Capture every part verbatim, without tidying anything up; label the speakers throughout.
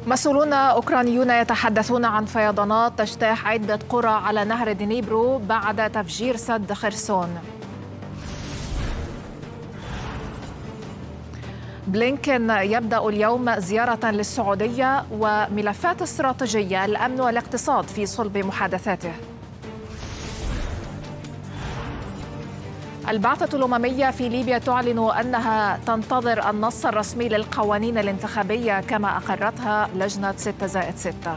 Speaker 1: مسؤولون أوكرانيون يتحدثون عن فيضانات تجتاح عدة قرى على نهر دنيبرو بعد تفجير سد خرسون. بلينكن يبدأ اليوم زيارة للسعودية وملفات استراتيجية الأمن والاقتصاد في صلب محادثاته. البعثة الأممية في ليبيا تعلن أنها تنتظر النص الرسمي للقوانين الانتخابية كما أقرتها لجنة ستة زائد ستة.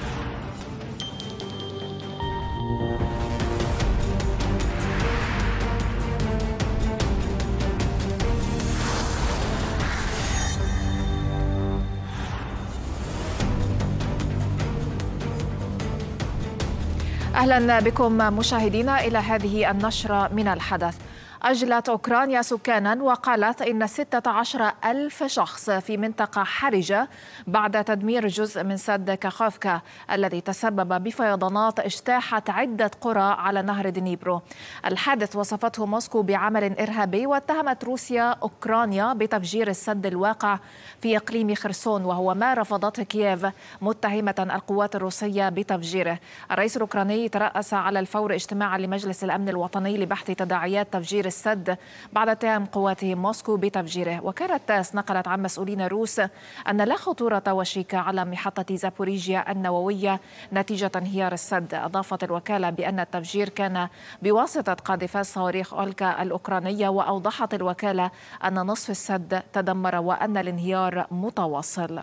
Speaker 1: أهلا بكم مشاهدينا إلى هذه النشرة من الحدث. أجلت أوكرانيا سكانا وقالت إن ستة عشر ألف شخص في منطقة حرجة بعد تدمير جزء من سد كاخوفكا الذي تسبب بفيضانات اجتاحت عدة قرى على نهر دنيبرو. الحادث وصفته موسكو بعمل إرهابي واتهمت روسيا أوكرانيا بتفجير السد الواقع في إقليم خرسون، وهو ما رفضته كييف متهمة القوات الروسية بتفجيره. الرئيس الأوكراني ترأس على الفور اجتماعا لمجلس الأمن الوطني لبحث تداعيات تفجير السد بعد اتهام قواته موسكو بتفجيره. وكالة تاس نقلت عن مسؤولين روس أن لا خطورة وشيكة على محطة زابوريجيا النووية نتيجة انهيار السد. أضافت الوكالة بأن التفجير كان بواسطة قاذفات صواريخ أولكا الأوكرانية، وأوضحت الوكالة أن نصف السد تدمر وأن الانهيار متواصل.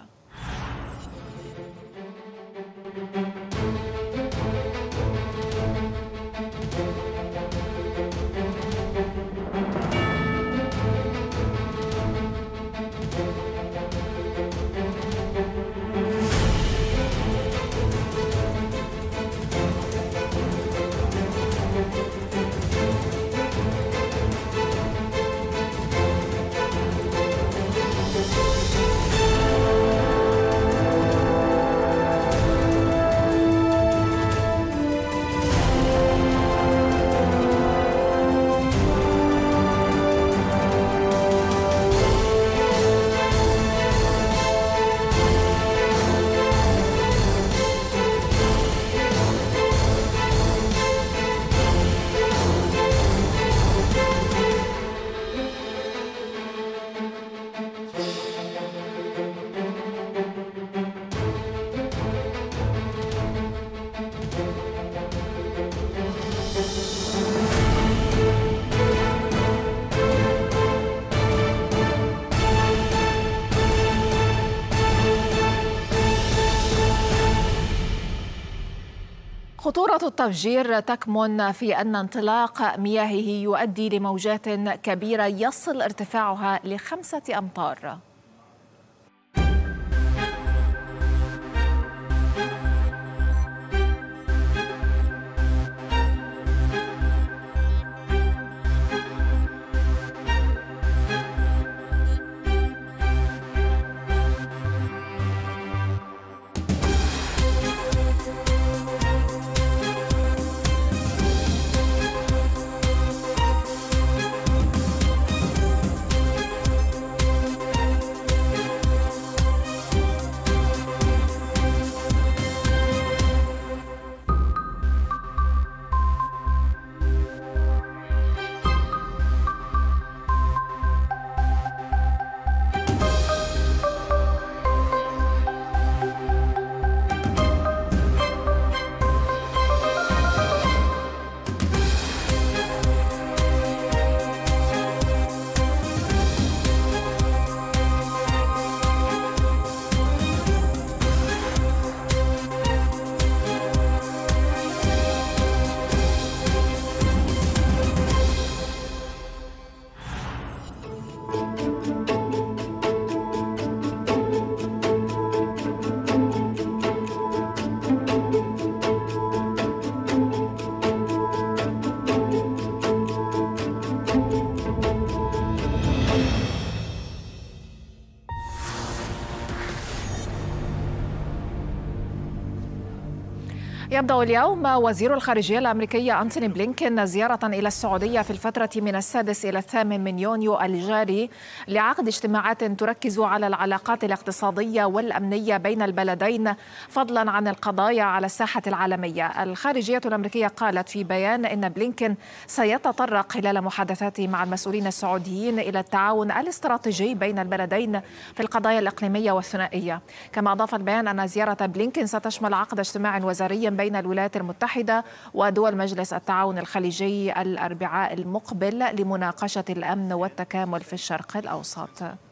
Speaker 1: خطورة التفجير تكمن في أن انطلاق مياهه يؤدي لموجات كبيرة يصل ارتفاعها لخمسة أمتار. يبدأ اليوم وزير الخارجية الأمريكية أنتوني بلينكين زيارة إلى السعودية في الفترة من السادس إلى الثامن من يونيو الجاري لعقد اجتماعات تركز على العلاقات الاقتصادية والأمنية بين البلدين فضلا عن القضايا على الساحة العالمية. الخارجية الأمريكية قالت في بيان إن بلينكين سيتطرق خلال محادثاته مع المسؤولين السعوديين إلى التعاون الاستراتيجي بين البلدين في القضايا الإقليمية والثنائية. كما أضاف البيان أن زيارة بلينكين ستشمل عقد اجتماع وزاري بين الولايات المتحدة ودول مجلس التعاون الخليجي الأربعاء المقبل لمناقشة الأمن والتكامل في الشرق الأوسط.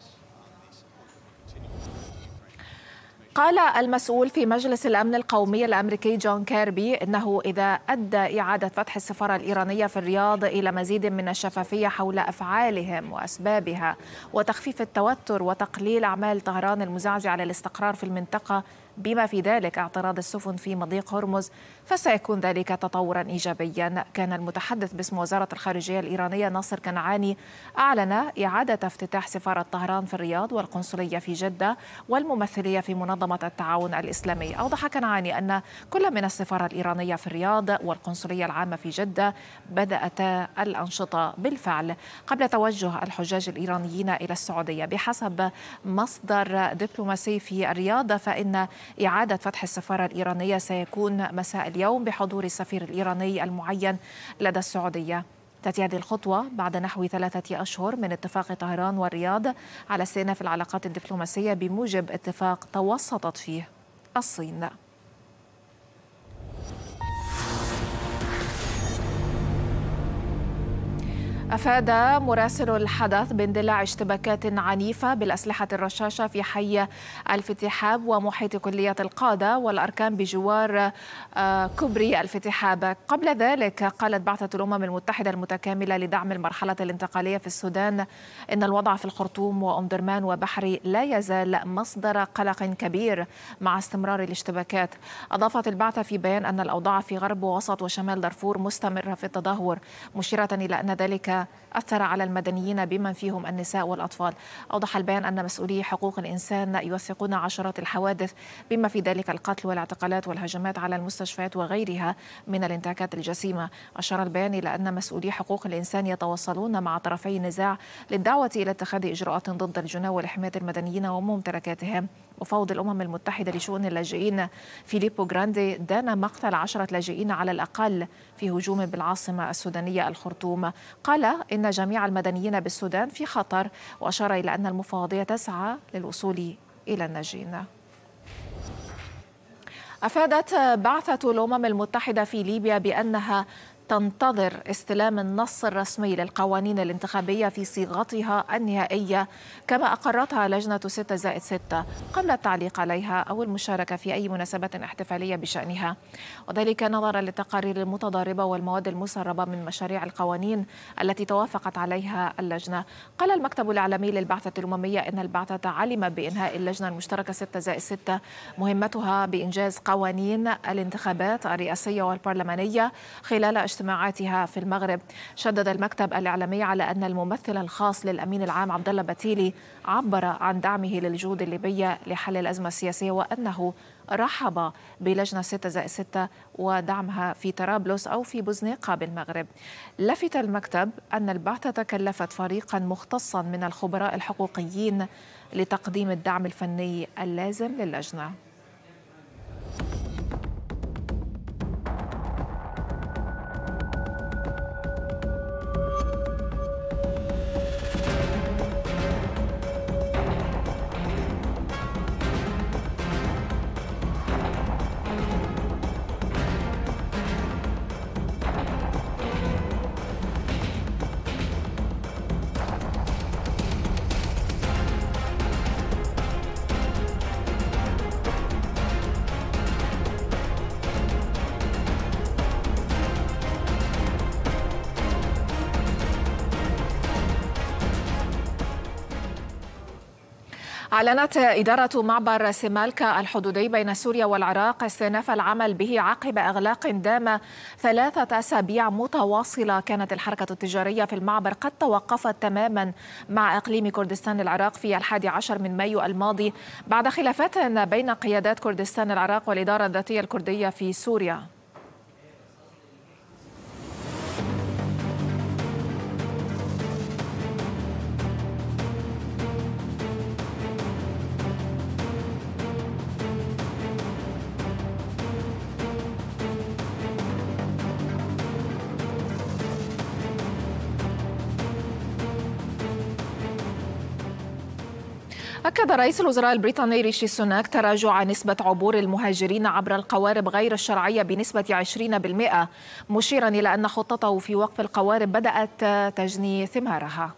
Speaker 1: قال المسؤول في مجلس الأمن القومي الأمريكي جون كيربي إنه إذا أدى إعادة فتح السفارة الإيرانية في الرياض إلى مزيد من الشفافية حول أفعالهم وأسبابها وتخفيف التوتر وتقليل أعمال طهران المزعزعة للاستقرار في المنطقة بما في ذلك اعتراض السفن في مضيق هرمز فسيكون ذلك تطورا إيجابيا. كان المتحدث باسم وزارة الخارجية الإيرانية ناصر كنعاني أعلن إعادة افتتاح سفارة طهران في الرياض والقنصلية في جدة والممثلية في منظمة التعاون الإسلامي. أوضح كنعاني أن كل من السفارة الإيرانية في الرياض والقنصلية العامة في جدة بدأت الأنشطة بالفعل قبل توجه الحجاج الإيرانيين إلى السعودية. بحسب مصدر دبلوماسي في الرياض فإن إعادة فتح السفارة الإيرانية سيكون مساء اليوم بحضور السفير الإيراني المعين لدى السعودية. تأتي هذه الخطوة بعد نحو ثلاثة أشهر من اتفاق طهران والرياض على استئناف العلاقات الدبلوماسية بموجب اتفاق توسطت فيه الصين. أفاد مراسل الحدث باندلاع اشتباكات عنيفة بالأسلحة الرشاشة في حي الفتحاب ومحيط كلية القادة والأركان بجوار كوبري الفتحاب. قبل ذلك قالت بعثة الأمم المتحدة المتكاملة لدعم المرحلة الانتقالية في السودان إن الوضع في الخرطوم وأم درمان وبحري لا يزال مصدر قلق كبير مع استمرار الاشتباكات. أضافت البعثة في بيان أن الأوضاع في غرب ووسط وشمال دارفور مستمرة في التدهور مشيرة إلى أن ذلك أثر على المدنيين بمن فيهم النساء والأطفال. أوضح البيان أن مسؤولي حقوق الإنسان يوثقون عشرات الحوادث بما في ذلك القتل والاعتقالات والهجمات على المستشفيات وغيرها من الانتهاكات الجسيمة. أشار البيان إلى أن مسؤولي حقوق الإنسان يتواصلون مع طرفي النزاع للدعوة إلى اتخاذ إجراءات ضد الجناة ولحماية المدنيين وممتلكاتهم. وفوض الأمم المتحدة لشؤون اللاجئين فيليبو غراندي دان مقتل عشرة لاجئين على الأقل في هجوم بالعاصمة السودانية الخرطوم. قال إن جميع المدنيين بالسودان في خطر وأشار إلى أن المفوضية تسعى للوصول إلى الناجين. أفادت بعثة الأمم المتحدة في ليبيا بأنها تنتظر استلام النص الرسمي للقوانين الانتخابية في صيغتها النهائية كما أقرتها لجنة ستة زائد ستة قبل التعليق عليها أو المشاركة في أي مناسبة احتفالية بشأنها، وذلك نظرا للتقارير المتضاربة والمواد المسربة من مشاريع القوانين التي توافقت عليها اللجنة. قال المكتب الإعلامي للبعثة الأممية إن البعثة علم بإنهاء اللجنة المشتركة ستة زائد ستة مهمتها بإنجاز قوانين الانتخابات الرئاسية والبرلمانية خلال اجتماعاتها في المغرب. شدد المكتب الإعلامي على أن الممثل الخاص للأمين العام عبد الله بتيلي عبر عن دعمه للجهود الليبية لحل الأزمة السياسية وأنه رحب بلجنة ستة زائد ستة ودعمها في طرابلس أو في بوزنيقة بالمغرب. لفت المكتب أن البعثة كلفت فريقا مختصا من الخبراء الحقوقيين لتقديم الدعم الفني اللازم للجنة. أعلنت إدارة معبر سمالكا الحدودي بين سوريا والعراق استئناف العمل به عقب إغلاق دام ثلاثة أسابيع متواصلة. كانت الحركة التجارية في المعبر قد توقفت تماما مع إقليم كردستان العراق في الحادي عشر من مايو الماضي بعد خلافات بين قيادات كردستان العراق والإدارة الذاتية الكردية في سوريا. أكد رئيس الوزراء البريطاني ريشي سوناك تراجع نسبة عبور المهاجرين عبر القوارب غير الشرعية بنسبة عشرين بالمئة، مشيرا إلى أن خطته في وقف القوارب بدأت تجني ثمارها.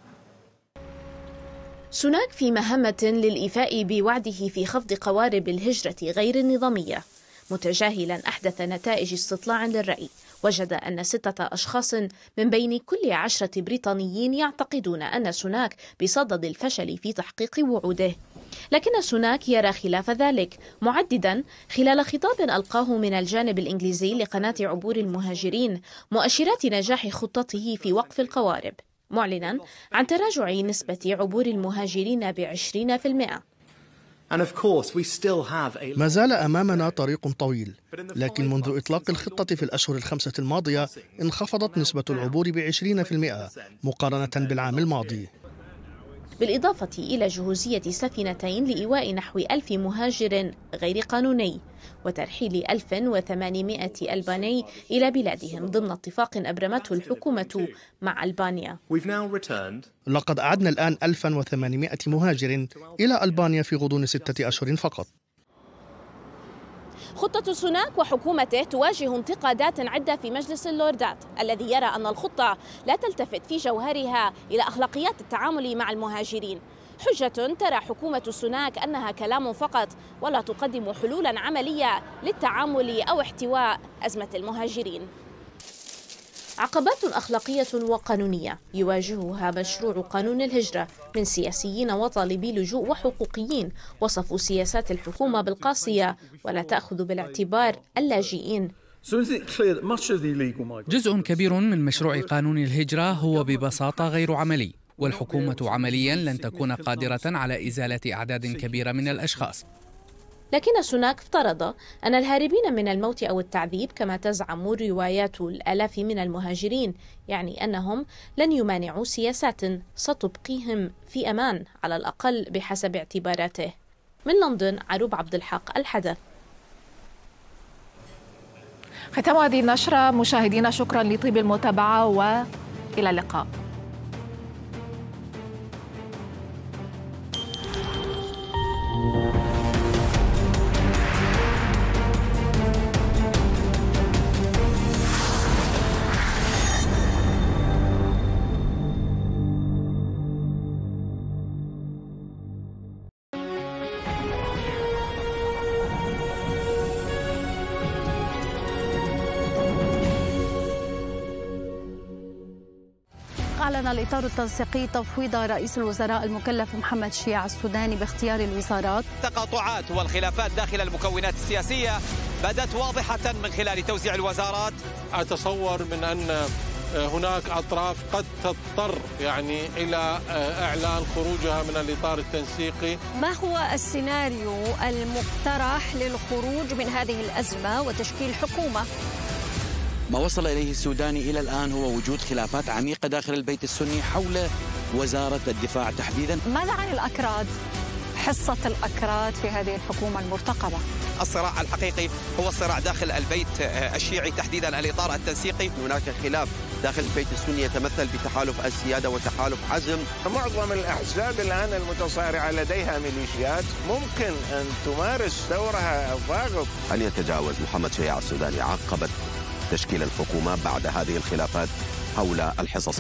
Speaker 2: سوناك في مهمة للإيفاء بوعده في خفض قوارب الهجرة غير النظامية، متجاهلا أحدث نتائج استطلاع للرأي وجد أن ستة أشخاص من بين كل عشرة بريطانيين يعتقدون أن سوناك بصدد الفشل في تحقيق وعوده، لكن سوناك يرى خلاف ذلك، معددا خلال خطاب ألقاه من الجانب الإنجليزي لقناة عبور المهاجرين مؤشرات نجاح خطته في وقف القوارب، معلنا عن تراجع نسبة عبور المهاجرين بعشرين بالمئة.
Speaker 3: ما زال أمامنا طريق طويل، لكن منذ إطلاق الخطة في الأشهر الخمسة الماضية انخفضت نسبة العبور بعشرين بالمئة مقارنة بالعام الماضي،
Speaker 2: بالإضافة إلى جهوزية سفينتين لإيواء نحو ألف مهاجر غير قانوني وترحيل ألف وثمانمائة ألباني إلى بلادهم ضمن اتفاق أبرمته الحكومة مع ألبانيا.
Speaker 3: لقد أعدنا الآن ألف وثمانمائة مهاجر إلى ألبانيا في غضون ستة أشهر فقط.
Speaker 2: خطة سوناك وحكومته تواجه انتقادات عدة في مجلس اللوردات الذي يرى أن الخطة لا تلتفت في جوهرها إلى أخلاقيات التعامل مع المهاجرين، حجة ترى حكومة سوناك أنها كلام فقط ولا تقدم حلولا عملية للتعامل أو احتواء أزمة المهاجرين. عقبات أخلاقية وقانونية يواجهها مشروع قانون الهجرة من سياسيين وطالبي لجوء وحقوقيين وصفوا سياسات الحكومة بالقاسية ولا تأخذ بالاعتبار اللاجئين.
Speaker 4: جزء كبير من مشروع قانون الهجرة هو ببساطة غير عملي، والحكومة عمليا لن تكون قادرة على إزالة أعداد كبيرة من الأشخاص.
Speaker 2: لكن سوناك افترض أن الهاربين من الموت أو التعذيب كما تزعم روايات الآلاف من المهاجرين يعني أنهم لن يمانعوا سياسات ستبقيهم في أمان على الأقل بحسب اعتباراته. من لندن عروب عبد الحق، الحدث.
Speaker 1: ختام هذه النشرة مشاهدينا، شكرا لطيب المتابعة وإلى اللقاء.
Speaker 5: أعلن الإطار التنسيقي تفويض رئيس الوزراء المكلف محمد شيع السوداني باختيار الوزارات.
Speaker 6: التقاطعات والخلافات داخل المكونات السياسية بدت واضحة من خلال توزيع الوزارات.
Speaker 7: أتصور من أن هناك أطراف قد تضطر يعني إلى إعلان خروجها من الإطار التنسيقي.
Speaker 8: ما هو السيناريو المقترح للخروج من هذه الأزمة وتشكيل حكومة؟
Speaker 9: ما وصل إليه السوداني إلى الآن هو وجود خلافات عميقة داخل البيت السني حول وزارة الدفاع تحديدا.
Speaker 8: ماذا عن الأكراد؟ حصة الأكراد في هذه الحكومة المرتقبة.
Speaker 6: الصراع الحقيقي هو الصراع داخل البيت الشيعي تحديدا الإطار التنسيقي.
Speaker 10: هناك خلاف داخل البيت السني يتمثل بتحالف السيادة وتحالف عزم.
Speaker 11: معظم الأحزاب الآن المتصارعة لديها ميليشيات ممكن أن تمارس دورها الضاغط.
Speaker 10: هل يتجاوز محمد شيع السوداني عقبة تشكيل الحكومة بعد هذه الخلافات حول الحصص؟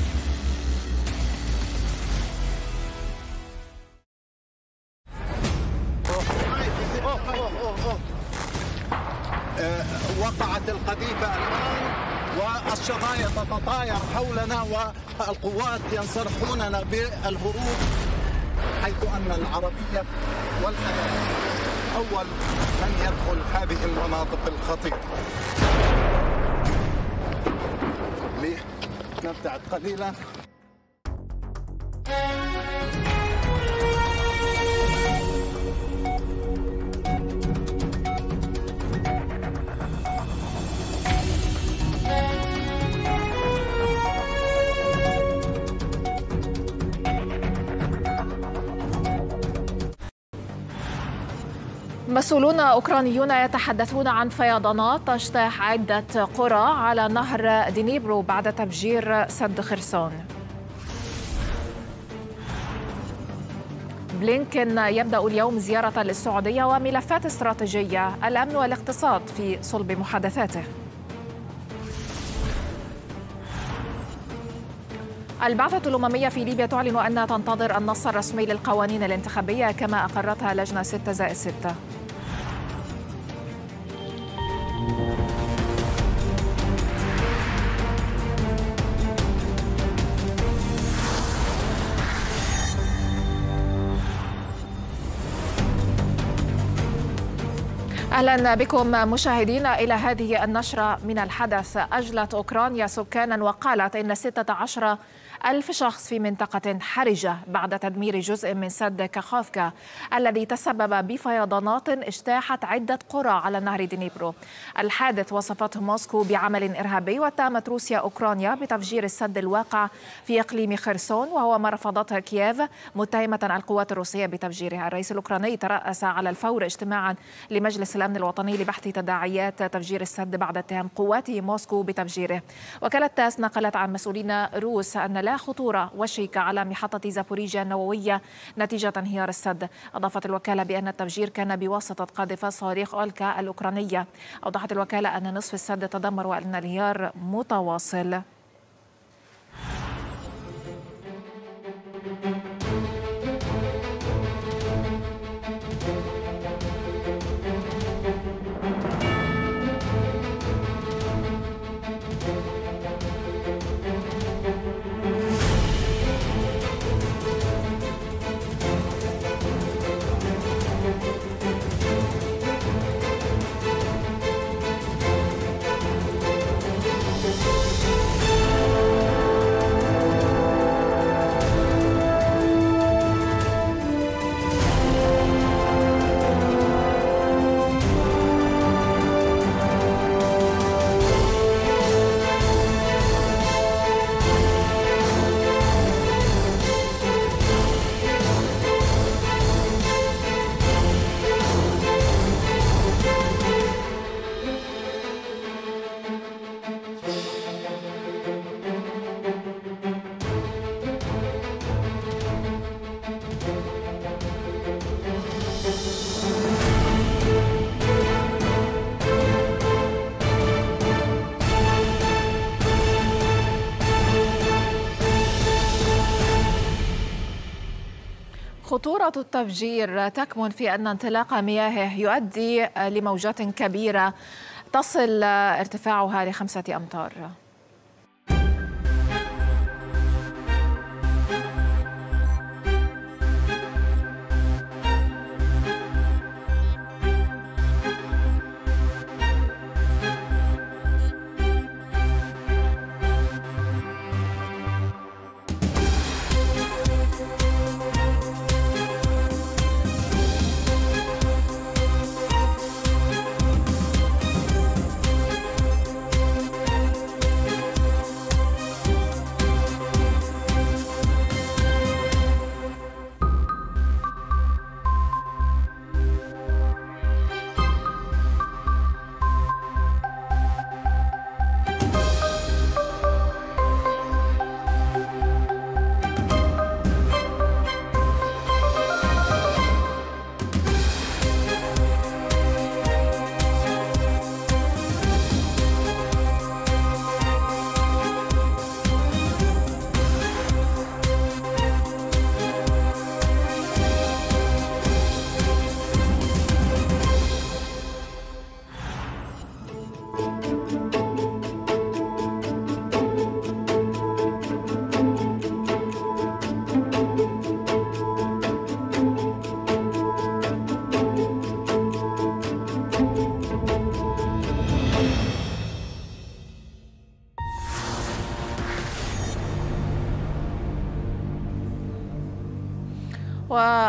Speaker 12: وقعت القذيفة الآن والشظايا تتطاير حولنا والقوات ينصرفوننا بالهروب. حيث أن العربية والخليج أول من يدخل هذه المناطق الخطيرة. لنبتعد قليلا.
Speaker 1: مسؤولون أوكرانيون يتحدثون عن فيضانات تجتاح عدة قرى على نهر دنيبرو بعد تفجير سد خرسون. بلينكن يبدأ اليوم زيارة للسعودية وملفات استراتيجية، الأمن والاقتصاد في صلب محادثاته. البعثة الأممية في ليبيا تعلن أنها تنتظر النص الرسمي للقوانين الانتخابية كما أقرتها لجنة ستة زائد ستة. أهلا بكم مشاهدينا إلى هذه النشرة من الحدث. أجلت أوكرانيا سكانا وقالت إن ستة عشر ألف شخص في منطقة حرجة بعد تدمير جزء من سد كاخوفكا الذي تسبب بفيضانات اجتاحت عدة قرى على نهر دنيبرو. الحادث وصفته موسكو بعمل إرهابي، واتهمت روسيا أوكرانيا بتفجير السد الواقع في إقليم خرسون، وهو ما رفضته كييف متهمة القوات الروسية بتفجيرها. الرئيس الأوكراني ترأس على الفور اجتماعا لمجلس الأمن الوطني لبحث تداعيات تفجير السد بعد اتهام قواته موسكو بتفجيره. وكالة تاس نقلت عن مسؤولين روس أن لا خطورة وشيكة على محطة زابوريجيا النووية نتيجة انهيار السد. أضافت الوكالة بأن التفجير كان بواسطة قاذفات صواريخ أولكا الأوكرانية. أوضحت الوكالة أن نصف السد تدمر وأن الانهيار متواصل. خطورة التفجير تكمن في أن انطلاق مياهه يؤدي لموجات كبيرة تصل ارتفاعها لخمسة أمتار.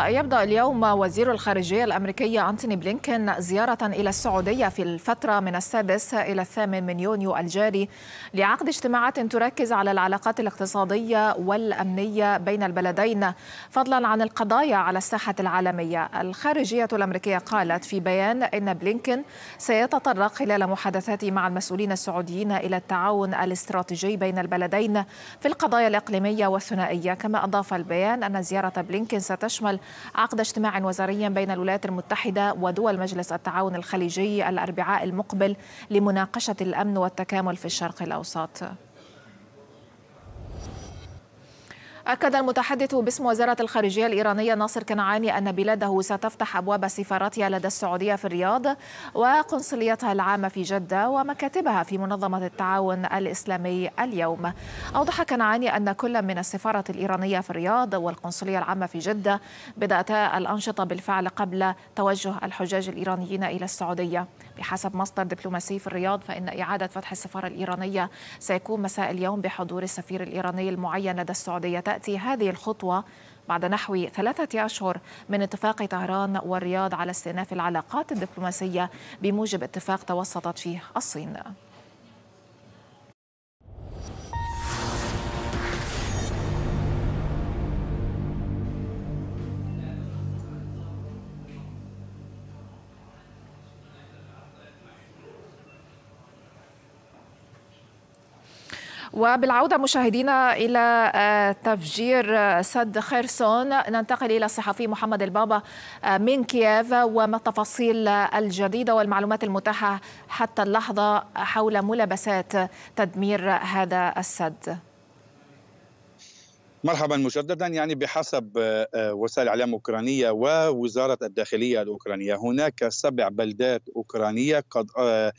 Speaker 1: ويبدأ اليوم وزير الخارجية الأمريكية أنتوني بلينكين زيارة إلى السعودية في الفترة من السادس إلى الثامن من يونيو الجاري لعقد اجتماعات تركز على العلاقات الاقتصادية والأمنية بين البلدين فضلا عن القضايا على الساحة العالمية. الخارجية الأمريكية قالت في بيان إن بلينكين سيتطرق خلال محادثاته مع المسؤولين السعوديين إلى التعاون الاستراتيجي بين البلدين في القضايا الإقليمية والثنائية. كما أضاف البيان أن زيارة بلينكين ستشمل عقد اجتماع وزاري بين الولايات المتحدة ودول مجلس التعاون الخليجي الأربعاء المقبل لمناقشة الأمن والتكامل في الشرق الأوسط. أكد المتحدث باسم وزارة الخارجية الإيرانية ناصر كنعاني أن بلاده ستفتح أبواب سفارتها لدى السعودية في الرياض وقنصليتها العامة في جدة ومكاتبها في منظمة التعاون الإسلامي اليوم. أوضح كنعاني أن كل من السفارة الإيرانية في الرياض والقنصلية العامة في جدة بدأتا الأنشطة بالفعل قبل توجه الحجاج الإيرانيين إلى السعودية. بحسب مصدر دبلوماسي في الرياض فإن إعادة فتح السفارة الإيرانية سيكون مساء اليوم بحضور السفير الإيراني المعين لدى السعودية. تأتي هذه الخطوة بعد نحو ثلاثة أشهر من اتفاق طهران والرياض على استئناف العلاقات الدبلوماسية بموجب اتفاق توسطت فيه الصين. وبالعودة مشاهدينا إلى تفجير سد خيرسون ننتقل إلى الصحفي محمد البابا من كييف وما التفاصيل الجديدة والمعلومات المتاحة حتى اللحظة حول ملابسات تدمير هذا السد.
Speaker 13: مرحبا مجددا. يعني بحسب وسائل اعلام اوكرانيه ووزاره الداخليه الاوكرانيه هناك سبع بلدات اوكرانيه قد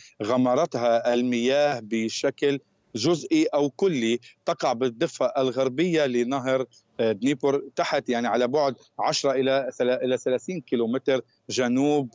Speaker 13: غمرتها المياه بشكل جزئي أو كلي تقع بالضفة الغربية لنهر دنيبر تحت يعني على بعد عشرة إلى ثلاثين كيلومتر جنوب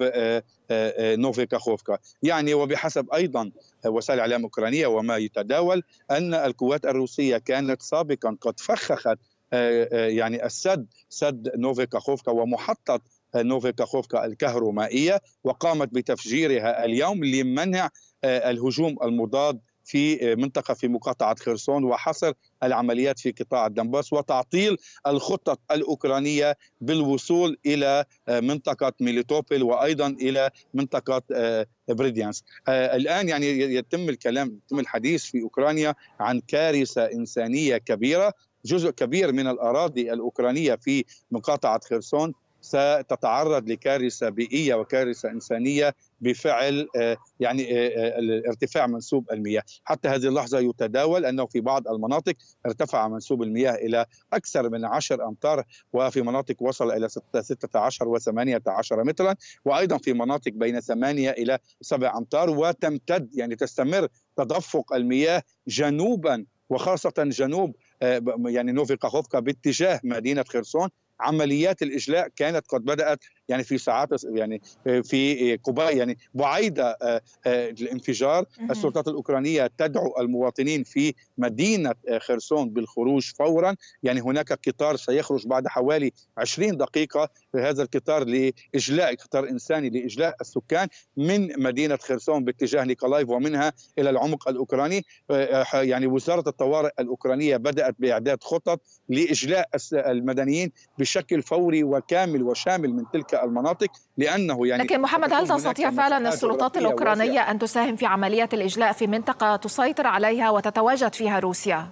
Speaker 13: نوفي كاخوفكا. يعني وبحسب أيضا وسائل الإعلام الأوكرانية وما يتداول أن القوات الروسية كانت سابقا قد فخخت يعني السد سد نوفي كاخوفكا ومحطة نوفي كاخوفكا الكهرومائية وقامت بتفجيرها اليوم لمنع الهجوم المضاد في منطقة في مقاطعة خرسون وحصر العمليات في قطاع الدنباس وتعطيل الخطط الأوكرانية بالوصول إلى منطقة ميليتوبول وأيضا إلى منطقة بريديانسك. الآن يعني يتم الكلام يتم الحديث في أوكرانيا عن كارثة إنسانية كبيرة. جزء كبير من الأراضي الأوكرانية في مقاطعة خرسون ستتعرض لكارثة بيئية وكارثة إنسانية بفعل يعني ارتفاع منسوب المياه. حتى هذه اللحظة يتداول أنه في بعض المناطق ارتفع منسوب المياه إلى أكثر من عشر أمتار وفي مناطق وصل إلى ستة عشر وثمانية عشر مترا وأيضا في مناطق بين ثمانية إلى سبع أمتار وتمتد يعني تستمر تدفق المياه جنوبا وخاصة جنوب يعني نوفي كاخوفكا باتجاه مدينة خرسون. عمليات الإجلاء كانت قد بدأت يعني في ساعات يعني في قباء يعني بعيدة الانفجار. السلطات الأوكرانية تدعو المواطنين في مدينة خرسون بالخروج فورا. يعني هناك قطار سيخرج بعد حوالي عشرين دقيقة في هذا القطار لإجلاء قطار إنساني لإجلاء السكان من مدينة خرسون باتجاه نيكولايف ومنها إلى العمق الأوكراني. يعني وزارة الطوارئ الأوكرانية بدأت بإعداد خطط لإجلاء المدنيين بشكل فوري وكامل وشامل من تلك المناطق لأنه يعني
Speaker 1: لكن محمد هل تستطيع فعلا السلطات الأوكرانية أن تساهم في عملية الإجلاء في منطقة تسيطر عليها وتتواجد فيها روسيا؟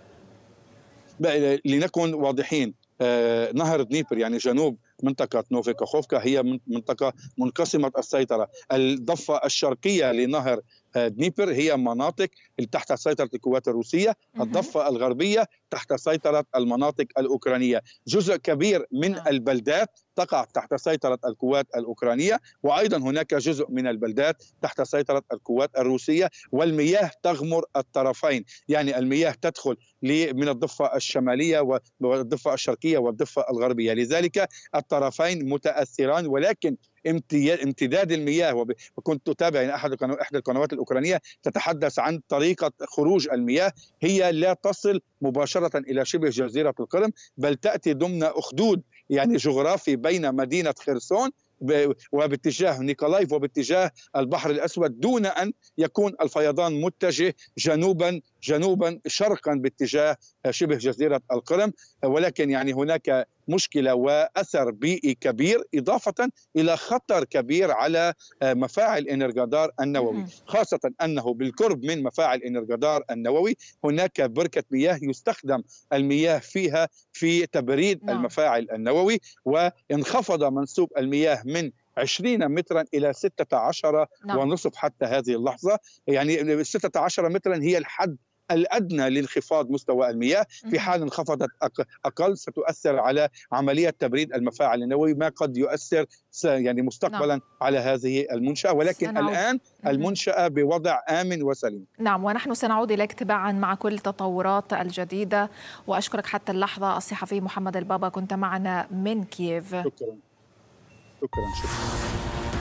Speaker 13: لنكن واضحين، نهر دنيبر يعني جنوب منطقة نوفي كاخوفكا هي منطقة منقسمة السيطرة. الضفة الشرقية لنهر دنيبر هي مناطق تحت سيطرة القوات الروسية، الضفة الغربية تحت سيطرة المناطق الأوكرانية. جزء كبير من البلدات تقع تحت سيطرة القوات الأوكرانية وأيضا هناك جزء من البلدات تحت سيطرة القوات الروسية والمياه تغمر الطرفين. يعني المياه تدخل من الضفة الشمالية والضفة الشرقية والضفة الغربية، لذلك الطرفين متأثران. ولكن امتداد المياه وكنت أتابع يعني أحد إحدى القنوات الأوكرانية تتحدث عن طريقة خروج المياه هي لا تصل مباشرة إلى شبه جزيرة القرم بل تأتي ضمن أخدود يعني جغرافي بين مدينة خرسون وباتجاه نيكولايف وباتجاه البحر الأسود، دون أن يكون الفيضان متجه جنوبا جنوبا شرقا باتجاه شبه جزيرة القرم. ولكن يعني هناك مشكلة وأثر بيئي كبير، إضافة إلى خطر كبير على مفاعل إنرغادار النووي، خاصة أنه بالقرب من مفاعل إنرغادار النووي هناك بركة مياه يستخدم المياه فيها في تبريد نعم. المفاعل النووي، وانخفض منسوب المياه من عشرين مترا إلى ستة عشر نعم. ونصف حتى هذه اللحظة. يعني ستة عشر مترا هي الحد الأدنى لانخفاض مستوى المياه، في حال انخفضت أقل ستؤثر على عملية تبريد المفاعل النووي، ما قد يؤثر يعني مستقبلا نعم. على هذه المنشأة. ولكن سنعود. الآن المنشأة بوضع آمن وسليم.
Speaker 1: نعم، ونحن سنعود إليك تباعا مع كل التطورات الجديدة، وأشكرك حتى اللحظة الصحفي محمد البابا، كنت معنا من كييف.
Speaker 13: شكرا شكرا شكرا.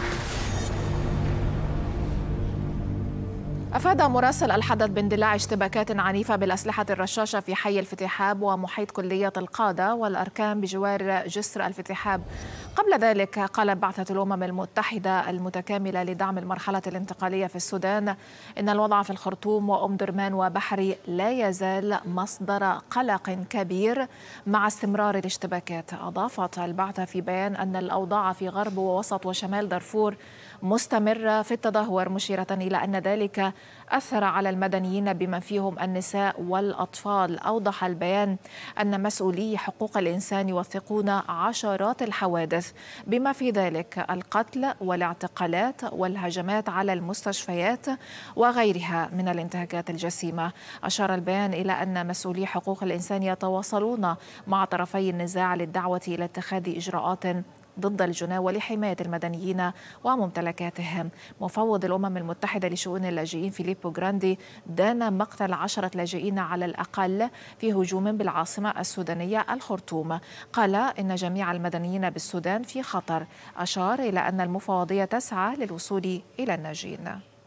Speaker 1: أفاد مراسل الحدث باندلاع اشتباكات عنيفة بالأسلحة الرشاشة في حي الفتحاب ومحيط كلية القادة والأركان بجوار جسر الفتحاب. قبل ذلك قالت بعثة الأمم المتحدة المتكاملة لدعم المرحلة الانتقالية في السودان إن الوضع في الخرطوم وأم درمان وبحري لا يزال مصدر قلق كبير مع استمرار الاشتباكات. أضافت البعثة في بيان أن الأوضاع في غرب ووسط وشمال دارفور مستمرة في التدهور، مشيرة إلى أن ذلك أثر على المدنيين بمن فيهم النساء والأطفال. أوضح البيان أن مسؤولي حقوق الإنسان يوثقون عشرات الحوادث بما في ذلك القتل والاعتقالات والهجمات على المستشفيات وغيرها من الانتهاكات الجسيمة. أشار البيان إلى أن مسؤولي حقوق الإنسان يتواصلون مع طرفي النزاع للدعوة إلى اتخاذ إجراءات ضد الجناة ولحماية المدنيين وممتلكاتهم. مفوض الأمم المتحدة لشؤون اللاجئين فيليبو جراندي دان مقتل عشرة لاجئين على الأقل في هجوم بالعاصمة السودانية الخرطوم. قال إن جميع المدنيين بالسودان في خطر. أشار إلى أن المفوضية تسعى للوصول إلى الناجين.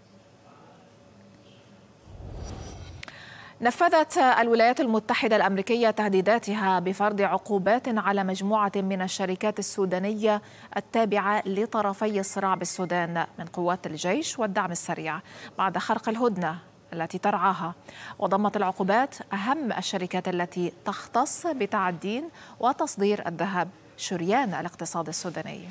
Speaker 1: نفذت الولايات المتحدة الأمريكية تهديداتها بفرض عقوبات على مجموعة من الشركات السودانية التابعة لطرفي الصراع بالسودان من قوات الجيش والدعم السريع بعد خرق الهدنة التي ترعاها. وضمت العقوبات أهم الشركات التي تختص بتعدين وتصدير الذهب، شريان الاقتصاد السوداني.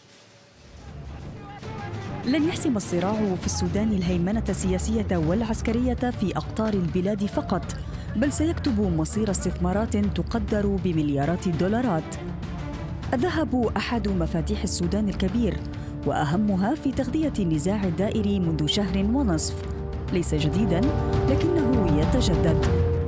Speaker 14: لن يحسم الصراع في السودان الهيمنة السياسية والعسكرية في أقطار البلاد فقط، بل سيكتب مصير استثمارات تقدر بمليارات الدولارات. الذهب أحد مفاتيح السودان الكبير وأهمها في تغذية النزاع الدائري منذ شهر ونصف. ليس جديداً لكنه يتجدد.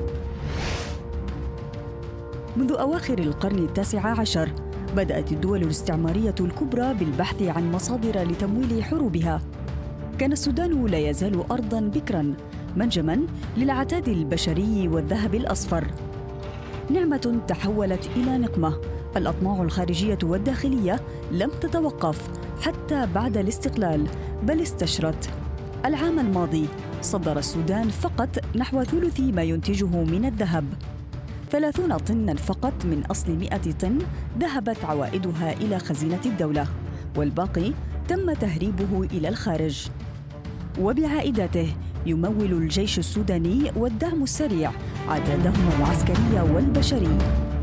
Speaker 14: منذ أواخر القرن التاسع عشر بدأت الدول الاستعمارية الكبرى بالبحث عن مصادر لتمويل حروبها. كان السودان لا يزال أرضاً بكراً منجماً للعتاد البشري والذهب الأصفر. نعمة تحولت إلى نقمة. الأطماع الخارجية والداخلية لم تتوقف حتى بعد الاستقلال، بل استشرت. العام الماضي صدر السودان فقط نحو ثلث ما ينتجه من الذهب. ثلاثون طناً فقط من أصل مئة طن ذهبت عوائدها إلى خزينة الدولة، والباقي تم تهريبه إلى الخارج. وبعائداته يمول الجيش السوداني والدعم السريع عتادهم العسكري والبشري.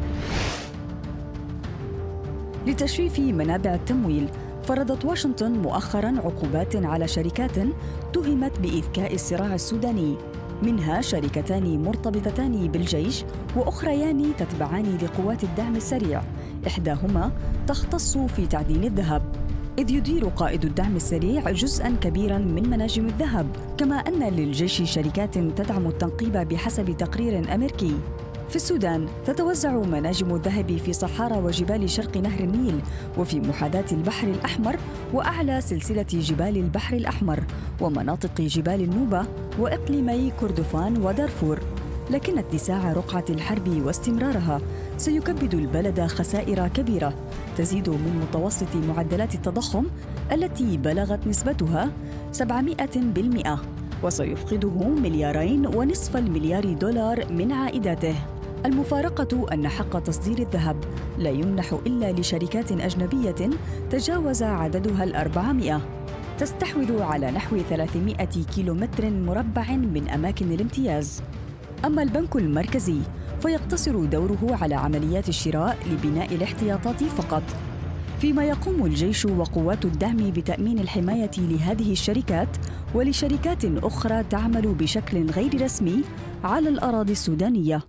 Speaker 14: لتجفيف منابع التمويل فرضت واشنطن مؤخراً عقوبات على شركات تهمت بإذكاء الصراع السوداني، منها شركتان مرتبطتان بالجيش وأخريان تتبعان لقوات الدعم السريع، إحداهما تختص في تعدين الذهب، إذ يدير قائد الدعم السريع جزءاً كبيراً من مناجم الذهب، كما أن للجيش شركات تدعم التنقيب بحسب تقرير أمريكي. في السودان تتوزع مناجم الذهب في صحارى وجبال شرق نهر النيل، وفي محاذاة البحر الأحمر وأعلى سلسلة جبال البحر الأحمر ومناطق جبال النوبة وإقليمي كردفان ودارفور. لكن اتساع رقعة الحرب واستمرارها سيكبد البلد خسائر كبيرة تزيد من متوسط معدلات التضخم التي بلغت نسبتها سبعمائة بالمئة، وسيفقده مليارين ونصف المليار دولار من عائداته. المفارقة أن حق تصدير الذهب لا يمنح إلا لشركات أجنبية تجاوز عددها الأربعمائة، تستحوذ على نحو ثلاثمائة كيلومتر مربع من أماكن الامتياز. أما البنك المركزي فيقتصر دوره على عمليات الشراء لبناء الاحتياطات فقط، فيما يقوم الجيش وقوات الدعم بتأمين الحماية لهذه الشركات ولشركات أخرى تعمل بشكل غير رسمي على الأراضي السودانية.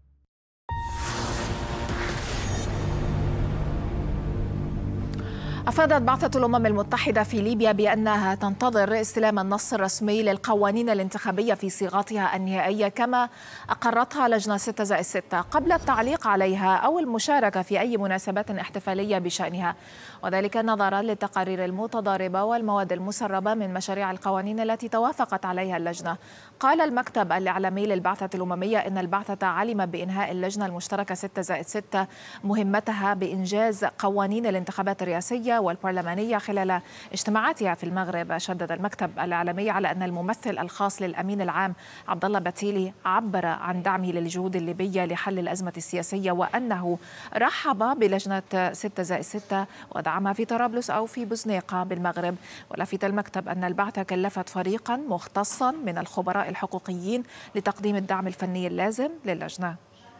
Speaker 1: أفادت بعثة الأمم المتحدة في ليبيا بأنها تنتظر استلام النص الرسمي للقوانين الانتخابية في صيغتها النهائية كما أقرتها لجنة ستة زائد ستة قبل التعليق عليها أو المشاركة في أي مناسبات احتفالية بشأنها، وذلك نظرا للتقارير المتضاربة والمواد المسربة من مشاريع القوانين التي توافقت عليها اللجنة. قال المكتب الإعلامي للبعثة الأممية إن البعثة علم بإنهاء اللجنة المشتركة ستة زائد ستة مهمتها بإنجاز قوانين الانتخابات الرئاسية والبرلمانية خلال اجتماعاتها في المغرب. شدد المكتب الإعلامي على أن الممثل الخاص للأمين العام عبد الله بتيلي عبر عن دعمه للجهود الليبية لحل الأزمة السياسية، وأنه رحب بلجنة ستة زائد ستة ودعمها في طرابلس أو في بوزنيقة بالمغرب. ولفت المكتب أن البعثة كلفت فريقا مختصا من الخبراء الحقوقيين لتقديم الدعم الفني اللازم للجنة.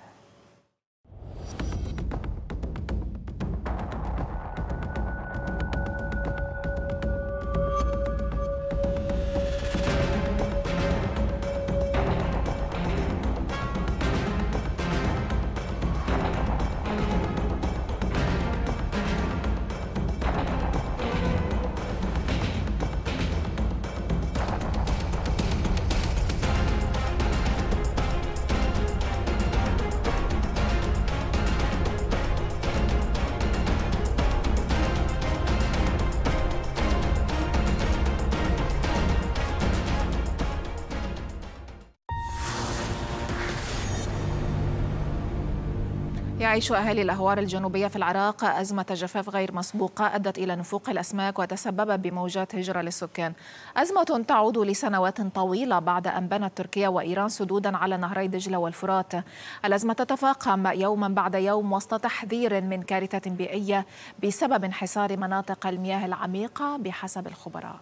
Speaker 1: يعيش أهالي الأهوار الجنوبية في العراق أزمة جفاف غير مسبوقة أدت إلى نفوق الأسماك وتسبب بموجات هجرة للسكان. أزمة تعود لسنوات طويلة بعد أن بنت تركيا وإيران سدودا على نهري دجلة والفرات. الأزمة تتفاقم يوما بعد يوم وسط تحذير من كارثة بيئية بسبب انحسار مناطق المياه العميقة بحسب الخبراء.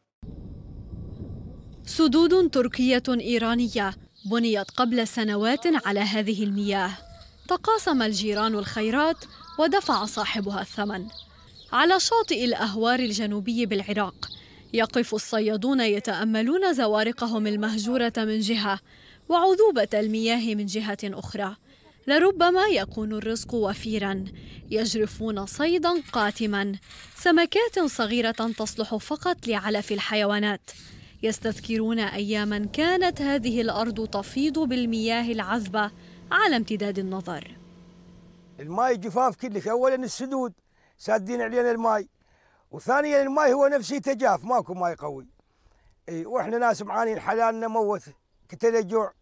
Speaker 15: سدود تركية إيرانية بنيت قبل سنوات على هذه المياه، تقاسم الجيران الخيرات ودفع صاحبها الثمن. على شاطئ الأهوار الجنوبي بالعراق يقف الصيادون يتأملون زوارقهم المهجورة من جهة وعذوبة المياه من جهة أخرى. لربما يكون الرزق وفيرا، يجرفون صيدا قاتما، سمكات صغيرة تصلح فقط لعلف الحيوانات. يستذكرون أياما كانت هذه الأرض تفيض بالمياه العذبة على امتداد النظر.
Speaker 16: الماء جفاف كلش، اولا السدود سادين علينا الماء، وثانيا الماء هو نفسه تجاف، ماكو ماء قوي. اي واحنا ناس معانين حلالنا موت قتل جوع.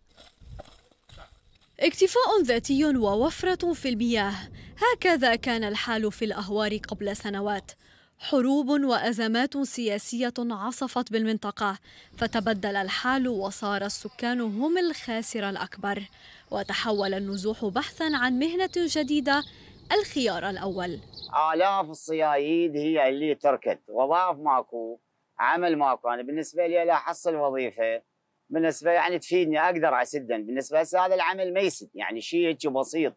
Speaker 15: اكتفاء ذاتي ووفرة في المياه، هكذا كان الحال في الأهوار قبل سنوات. حروب وأزمات سياسية عصفت بالمنطقة، فتبدل الحال وصار السكان هم الخاسر الأكبر، وتحول النزوح بحثاً عن مهنة جديدة الخيار الأول.
Speaker 17: آلاف الصيايد هي اللي تركت، وظائف ماكو، عمل ماكو. أنا بالنسبة لي لا أحصل وظيفة، بالنسبة يعني تفيدني أقدر أسدن، بالنسبة لي هذا العمل ما يسد، يعني شيء بسيط.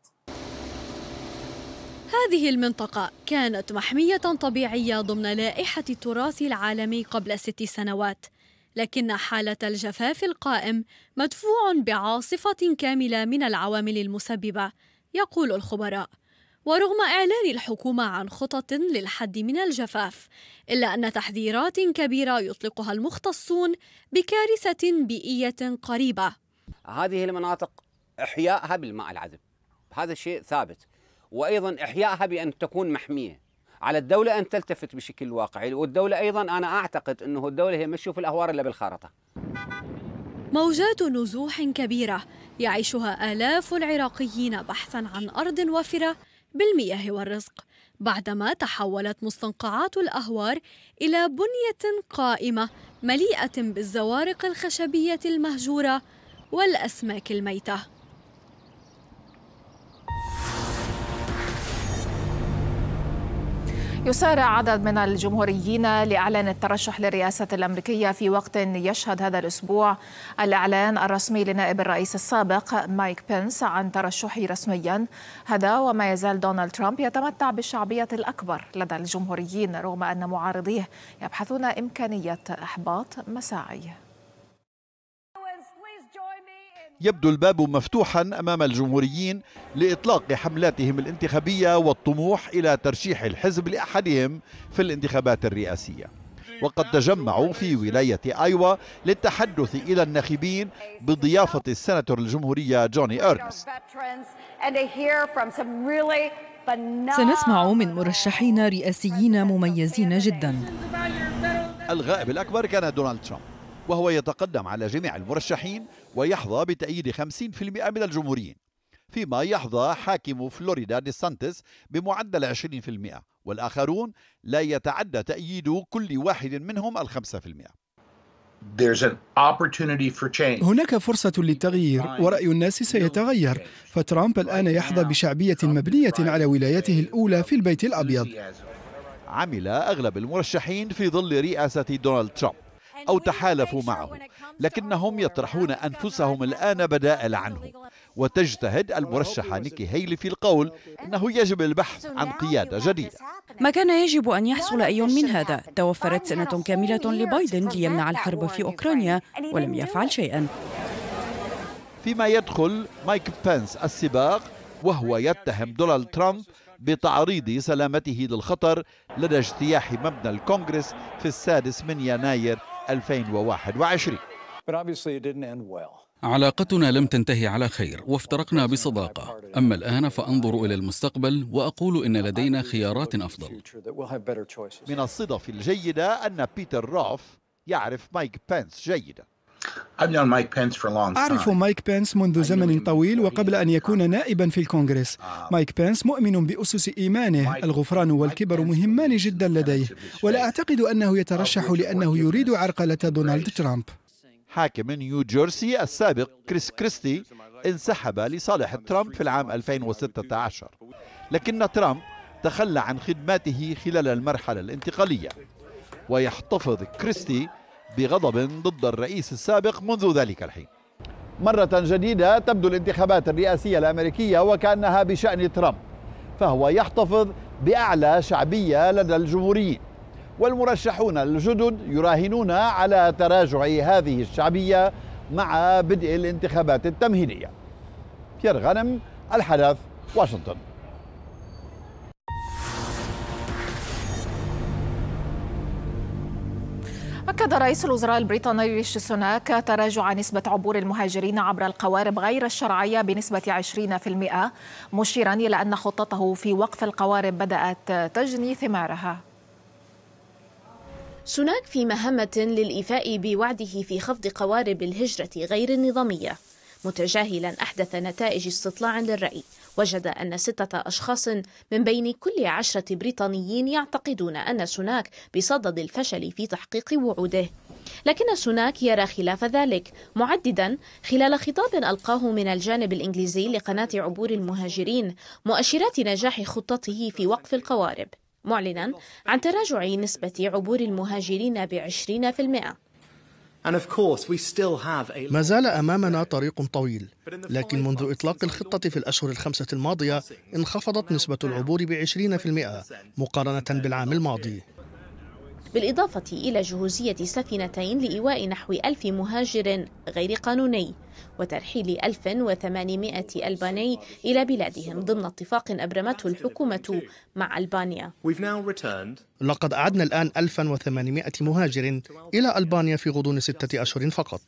Speaker 15: هذه المنطقة كانت محمية طبيعية ضمن لائحة التراث العالمي قبل ست سنوات، لكن حالة الجفاف القائم مدفوع بعاصفة كاملة من العوامل المسببة، يقول الخبراء. ورغم إعلان الحكومة عن خطط للحد من الجفاف، إلا أن تحذيرات كبيرة يطلقها المختصون بكارثة بيئية قريبة.
Speaker 18: هذه المناطق إحيائها بالماء العذب، هذا شيء ثابت، وأيضا إحيائها بأن تكون محمية. على الدولة أن تلتفت بشكل واقعي، والدولة أيضا أنا أعتقد أنه الدولة هي ما تشوف الأهوار إلا بالخارطة.
Speaker 15: موجات نزوح كبيرة يعيشها آلاف العراقيين بحثا عن أرض وافرة بالمياه والرزق، بعدما تحولت مستنقعات الأهوار إلى بنية قائمة مليئة بالزوارق الخشبية المهجورة والأسماك الميتة.
Speaker 1: يسارع عدد من الجمهوريين لإعلان الترشح للرئاسة الأمريكية في وقت يشهد هذا الأسبوع الإعلان الرسمي لنائب الرئيس السابق مايك بنس عن ترشحه رسميا. هذا وما يزال دونالد ترامب يتمتع بالشعبية الأكبر لدى الجمهوريين رغم أن معارضيه يبحثون إمكانية إحباط مساعيه.
Speaker 19: يبدو الباب مفتوحا أمام الجمهوريين لإطلاق حملاتهم الانتخابية والطموح إلى ترشيح الحزب لأحدهم في الانتخابات الرئاسية، وقد تجمعوا في ولاية آيوا للتحدث إلى الناخبين بضيافة السناتور الجمهورية جوني إرنست.
Speaker 20: سنسمع من مرشحين رئاسيين مميزين جدا.
Speaker 19: الغائب الأكبر كان دونالد ترامب، وهو يتقدم على جميع المرشحين ويحظى بتأييد خمسين بالمئة من الجمهوريين، فيما يحظى حاكم فلوريدا دي سانتس بمعدل عشرين بالمئة، والآخرون لا يتعدى تأييد كل واحد منهم الخمسة بالمئة.
Speaker 21: هناك فرصة للتغيير ورأي الناس سيتغير، فترامب الآن يحظى بشعبية مبنية على ولايته الأولى في البيت الأبيض.
Speaker 19: عمل أغلب المرشحين في ظل رئاسة دونالد ترامب أو تحالفوا معه، لكنهم يطرحون أنفسهم الآن بدائل عنه، وتجتهد المرشحة نيكي هيلي في القول إنه يجب البحث عن قيادة جديدة.
Speaker 14: ما كان يجب أن يحصل أي من هذا. توفرت سنة كاملة لبايدن ليمنع الحرب في أوكرانيا ولم يفعل شيئا.
Speaker 19: فيما يدخل مايك بنس السباق وهو يتهم دونالد ترامب بتعريض سلامته للخطر لدى اجتياح مبنى الكونغرس في السادس من يناير ألفين وواحد وعشرين.
Speaker 22: علاقتنا لم تنتهي على خير وافترقنا بصداقة، أما الآن فأنظر إلى المستقبل وأقول إن لدينا خيارات أفضل.
Speaker 19: من الصدف الجيدة أن بيتر روف يعرف مايك بنس جيدا.
Speaker 21: أعرف مايك بنس منذ زمن طويل وقبل أن يكون نائبا في الكونغرس. مايك بنس مؤمن بأسس إيمانه، الغفران والكبر مهمان جدا لديه، ولا أعتقد أنه يترشح لأنه يريد عرقلة دونالد ترامب.
Speaker 19: حاكم نيو جيرسي السابق كريس كريستي انسحب لصالح ترامب في العام ألفين وستة عشر، لكن ترامب تخلى عن خدماته خلال المرحلة الانتقالية، ويحتفظ كريستي بغضب ضد الرئيس السابق منذ ذلك الحين. مرة جديدة تبدو الانتخابات الرئاسية الأمريكية وكأنها بشأن ترامب، فهو يحتفظ بأعلى شعبية لدى الجمهوريين، والمرشحون الجدد يراهنون على تراجع هذه الشعبية مع بدء الانتخابات التمهيدية. بيير غانم، الحدث، واشنطن.
Speaker 1: أكد رئيس الوزراء البريطاني ريشي سوناك تراجع نسبة عبور المهاجرين عبر القوارب غير الشرعية بنسبة عشرين بالمئة، مشيرا إلى أن خطته في وقف القوارب بدأت تجني ثمارها.
Speaker 2: سوناك في مهمة للإيفاء بوعده في خفض قوارب الهجرة غير النظامية، متجاهلا أحدث نتائج استطلاع للرأي وجد أن ستة أشخاص من بين كل عشرة بريطانيين يعتقدون أن سوناك بصدد الفشل في تحقيق وعوده، لكن سوناك يرى خلاف ذلك، معددا خلال خطاب ألقاه من الجانب الإنجليزي لقناة عبور المهاجرين مؤشرات نجاح خطته في وقف القوارب، معلنا عن تراجع نسبة عبور المهاجرين بعشرين بالمئة.
Speaker 3: ما زال أمامنا طريق طويل، لكن منذ إطلاق الخطة في الأشهر الخمسة الماضية انخفضت نسبة العبور بعشرين بالمئة مقارنة بالعام الماضي.
Speaker 2: بالإضافة إلى جهوزية سفينتين لإيواء نحو ألف مهاجر غير قانوني وترحيل ألف وثمانمئة ألباني إلى بلادهم ضمن اتفاق أبرمته الحكومة مع ألبانيا.
Speaker 3: لقد أعدنا الآن ألفا وثمانمئة مهاجر إلى ألبانيا في غضون ستة أشهر فقط.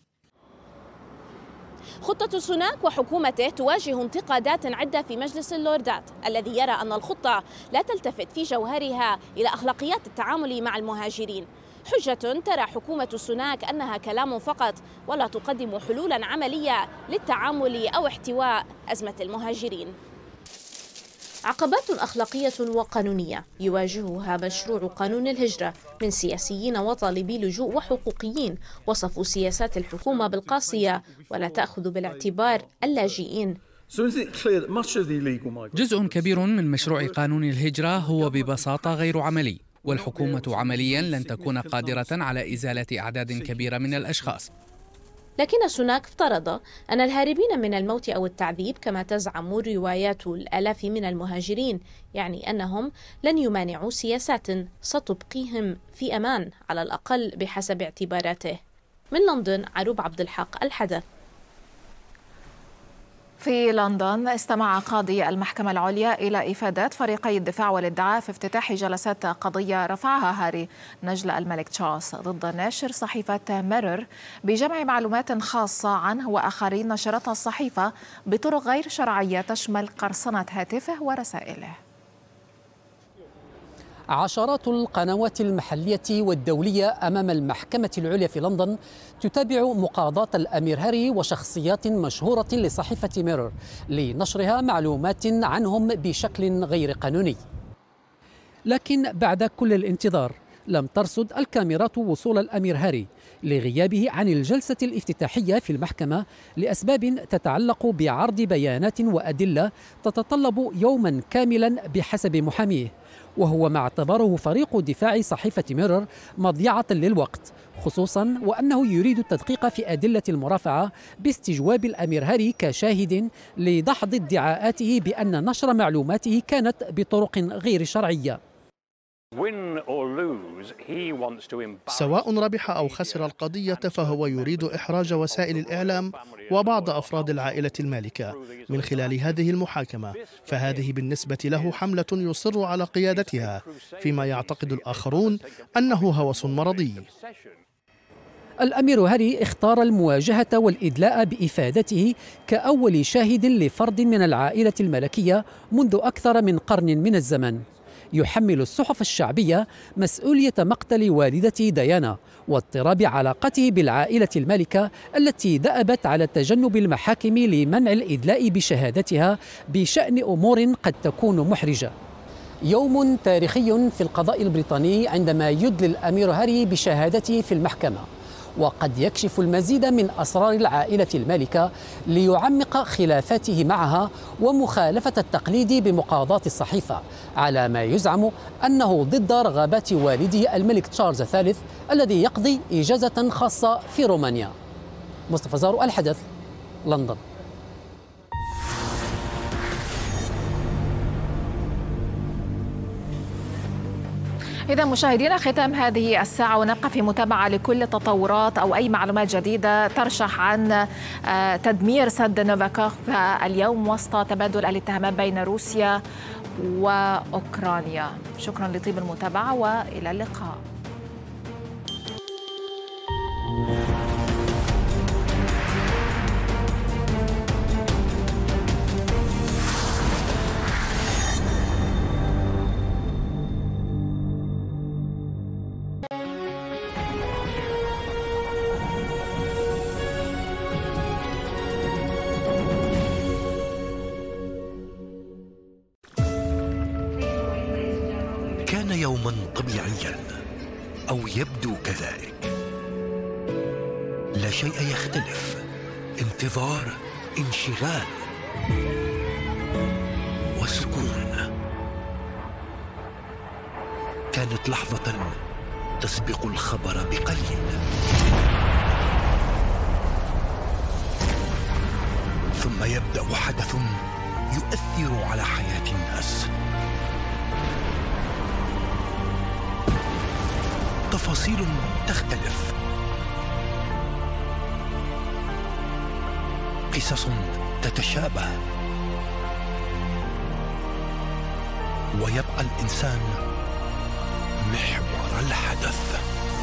Speaker 2: خطة سوناك وحكومته تواجه انتقادات عدة في مجلس اللوردات الذي يرى أن الخطة لا تلتفت في جوهرها إلى أخلاقيات التعامل مع المهاجرين، حجة ترى حكومة سوناك أنها كلام فقط ولا تقدم حلولا عملية للتعامل أو احتواء أزمة المهاجرين. عقبات أخلاقية وقانونية يواجهها مشروع قانون الهجرة من سياسيين وطالبي لجوء وحقوقيين وصفوا سياسات الحكومة بالقاسية ولا تأخذ بالاعتبار اللاجئين.
Speaker 4: جزء كبير من مشروع قانون الهجرة هو ببساطة غير عملي، والحكومة عمليا لن تكون قادرة على إزالة أعداد كبيرة من الأشخاص.
Speaker 2: لكن سوناك افترض أن الهاربين من الموت أو التعذيب كما تزعم روايات الآلاف من المهاجرين يعني أنهم لن يمانعوا سياسات ستبقيهم في أمان على الأقل بحسب اعتباراته. من لندن عروب عبد الحق، الحدث.
Speaker 1: في لندن استمع قاضي المحكمة العليا إلى إفادات فريقي الدفاع والادعاء في افتتاح جلسات قضية رفعها هاري نجل الملك تشارلز ضد ناشر صحيفة ميرور بجمع معلومات خاصة عنه وآخرين نشرتها الصحيفة بطرق غير شرعية تشمل قرصنة هاتفه ورسائله.
Speaker 5: عشرات القنوات المحلية والدولية أمام المحكمة العليا في لندن تتابع مقاضاة الأمير هاري وشخصيات مشهورة لصحيفة ميرور لنشرها معلومات عنهم بشكل غير قانوني. لكن بعد كل الانتظار لم ترصد الكاميرات وصول الأمير هاري لغيابه عن الجلسة الافتتاحية في المحكمة لأسباب تتعلق بعرض بيانات وأدلة تتطلب يوما كاملا بحسب محاميه، وهو ما اعتبره فريق دفاع صحيفة ميرور مضيعة للوقت، خصوصا وأنه يريد التدقيق في أدلة المرافعة باستجواب الأمير هاري كشاهد لدحض ادعاءاته بأن نشر معلوماته كانت بطرق غير شرعية.
Speaker 3: سواء ربح أو خسر القضية فهو يريد إحراج وسائل الإعلام وبعض أفراد العائلة المالكة من خلال هذه المحاكمة، فهذه بالنسبة له حملة يصر على قيادتها فيما يعتقد الآخرون أنه هوس مرضي.
Speaker 5: الأمير هاري اختار المواجهة والإدلاء بإفادته كأول شاهد لفرد من العائلة الملكية منذ أكثر من قرن من الزمن. يحمل الصحف الشعبية مسؤولية مقتل والدته ديانا واضطراب علاقته بالعائلة المالكة التي دأبت على تجنب المحاكم لمنع الإدلاء بشهادتها بشأن أمور قد تكون محرجة. يوم تاريخي في القضاء البريطاني عندما يدلي الأمير هاري بشهادته في المحكمة، وقد يكشف المزيد من أسرار العائلة المالكة ليعمق خلافاته معها ومخالفة التقليد بمقاضاة الصحيفة على ما يزعم أنه ضد رغبات والده الملك تشارلز الثالث الذي يقضي إجازة خاصة في رومانيا. مصطفى زارو، الحدث، لندن.
Speaker 1: إذا مشاهدينا، ختام هذه الساعة ونبقى في متابعة لكل التطورات أو أي معلومات جديدة ترشح عن تدمير سد نوفاكوف اليوم وسط تبادل الاتهامات بين روسيا وأوكرانيا. شكرا لطيب المتابعة وإلى اللقاء.
Speaker 23: كان يوما طبيعيا أو يبدو كذلك، لا شيء يختلف، انتظار، انشغال وسكون. كانت لحظة تسبق الخبر بقليل، ثم يبدأ حدث يؤثر على حياة الناس. تفاصيل تختلف، قصص تتشابه، ويبقى الإنسان محور الحدث.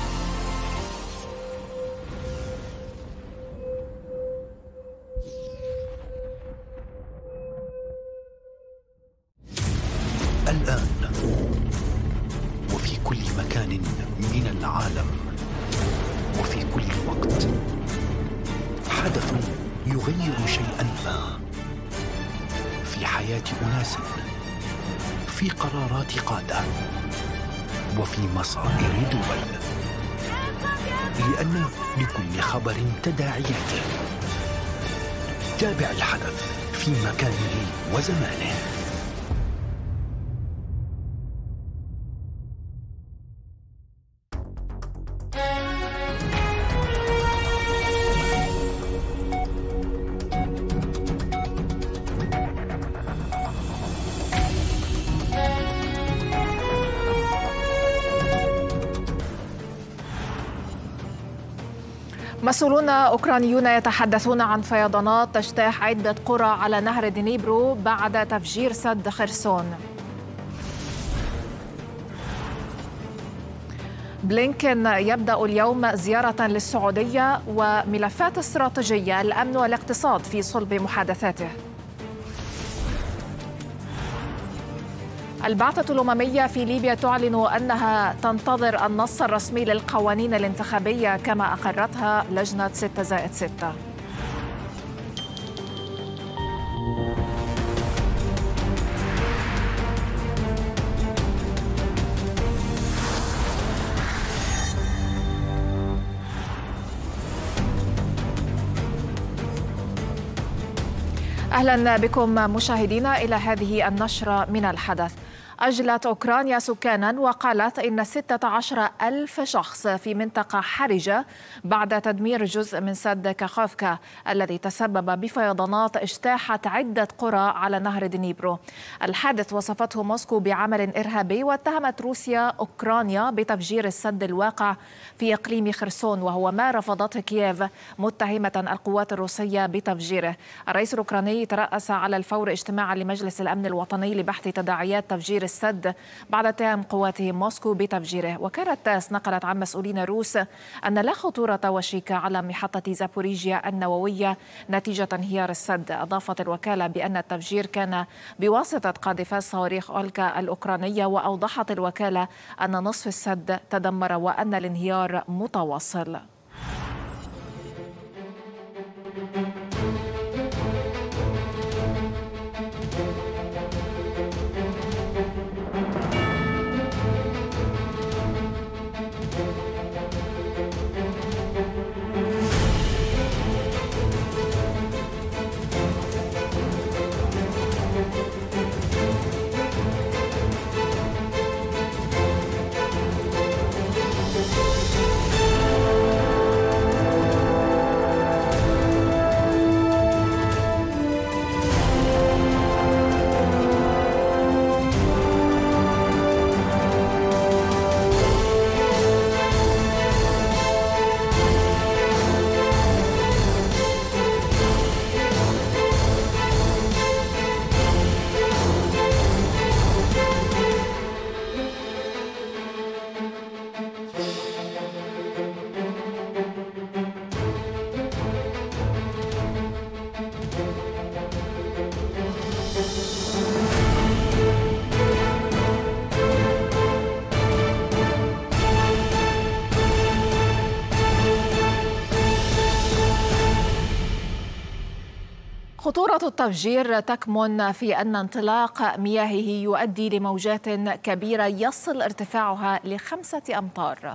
Speaker 23: الآن وفي كل مكان من العالم وفي كل وقت، حدث يغير شيئا ما في حياة أناس، في قرارات قادة، وفي مصائر دول، لأن لكل خبر تداعياته. تابع الحدث في مكانه وزمانه.
Speaker 1: مسؤولون أوكرانيون يتحدثون عن فيضانات تجتاح عدة قرى على نهر دنيبرو بعد تفجير سد خرسون. بلينكن يبدأ اليوم زيارة للسعودية وملفات استراتيجية الأمن والاقتصاد في صلب محادثاته. البعثة الأممية في ليبيا تعلن أنها تنتظر النص الرسمي للقوانين الانتخابية كما أقرتها لجنة ستة زائد ستة. أهلا بكم مشاهدينا إلى هذه النشرة من الحدث. أجلت أوكرانيا سكانا وقالت إن ستة عشر ألف شخص في منطقة حرجة بعد تدمير جزء من سد كاخوفكا الذي تسبب بفيضانات اجتاحت عدة قرى على نهر دنيبرو. الحادث وصفته موسكو بعمل إرهابي واتهمت روسيا أوكرانيا بتفجير السد الواقع في إقليم خرسون وهو ما رفضته كييف متهمة القوات الروسية بتفجيره. الرئيس الأوكراني ترأس على الفور اجتماعا لمجلس الأمن الوطني لبحث تداعيات تفجير السد بعد اتهام قواته موسكو بتفجيره. وكالة تاس نقلت عن مسؤولين روس أن لا خطورة وشيكة على محطة زابوريجيا النووية نتيجة انهيار السد. أضافت الوكالة بأن التفجير كان بواسطة قاذفات صواريخ أولكا الأوكرانية، وأوضحت الوكالة أن نصف السد تدمر وأن الانهيار متواصل. خطورة التفجير تكمن في أن انطلاق مياهه يؤدي لموجات كبيرة يصل ارتفاعها لخمسة أمتار.